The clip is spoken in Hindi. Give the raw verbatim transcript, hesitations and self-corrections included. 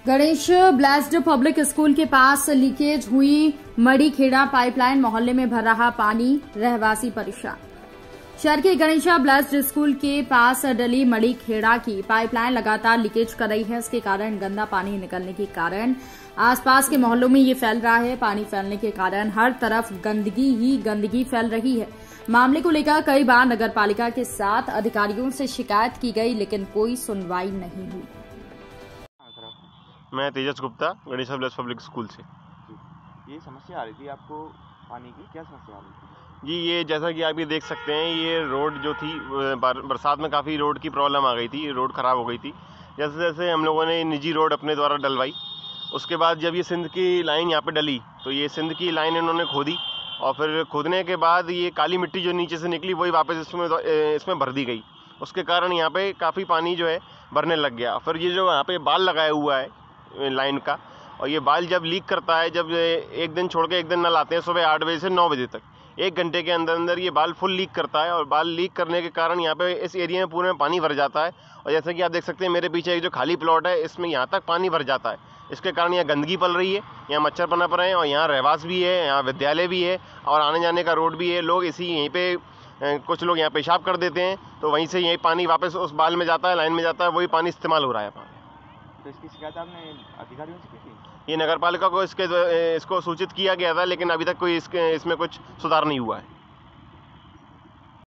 गणेश ब्लेस्ड पब्लिक स्कूल के पास लीकेज हुई मड़ीखेड़ा पाइपलाइन, मोहल्ले में भर रहा पानी, रहवासी परेशान। शहर के गणेश ब्लेस्ड स्कूल के पास डली मड़ीखेड़ा की पाइपलाइन लगातार लीकेज कर रही है। इसके कारण गंदा पानी निकलने के कारण आसपास के मोहल्लों में ये फैल रहा है। पानी फैलने के कारण हर तरफ गंदगी ही गंदगी फैल रही है। मामले को लेकर कई बार नगर पालिका के साथ अधिकारियों से शिकायत की गई, लेकिन कोई सुनवाई नहीं हुई। मैं Tejas Gupta, Ganesh blessed public school से। ये समस्या आ रही थी आपको पानी की, क्या समस्या आ रही थी? जी, ये जैसा कि आप ये देख सकते हैं, ये रोड जो थी बरसात में काफ़ी रोड की प्रॉब्लम आ गई थी, रोड ख़राब हो गई थी। जैसे जैसे हम लोगों ने निजी रोड अपने द्वारा डलवाई, उसके बाद जब ये सिंध की लाइन यहाँ पे डली तो ये सिंध की लाइन इन्होंने खोदी और फिर खोदने के बाद ये काली मिट्टी जो नीचे से निकली वही वापस इसमें इसमें भर दी गई। उसके कारण यहाँ पे काफ़ी पानी जो है भरने लग गया। फिर ये जो यहाँ पे बाल लगाया हुआ है लाइन का, और ये बाल जब लीक करता है, जब एक दिन छोड़ के एक दिन नल आते हैं सुबह आठ बजे से नौ बजे तक, एक घंटे के अंदर अंदर ये बाल फुल लीक करता है। और बाल लीक करने के कारण यहाँ पे इस एरिया में पूरे में पानी भर जाता है। और जैसे कि आप देख सकते हैं मेरे पीछे एक जो खाली प्लॉट है, इसमें यहाँ तक पानी भर जाता है। इसके कारण यहाँ गंदगी पल रही है, यहाँ मच्छर पनप रहे हैं और यहाँ रहवास भी है, यहाँ विद्यालय भी है और आने जाने का रोड भी है। लोग इसी यहीं पे कुछ लोग यहाँ पेशाब कर देते हैं, तो वहीं से यही पानी वापस उस बाल में जाता है, लाइन में जाता है, वही पानी इस्तेमाल हो रहा है। तो इसकी शिकायत आपने अधिकारियों से की थी? ये नगर पालिका को इसके इसको सूचित किया गया था, लेकिन अभी तक कोई इसके इसमें कुछ सुधार नहीं हुआ है।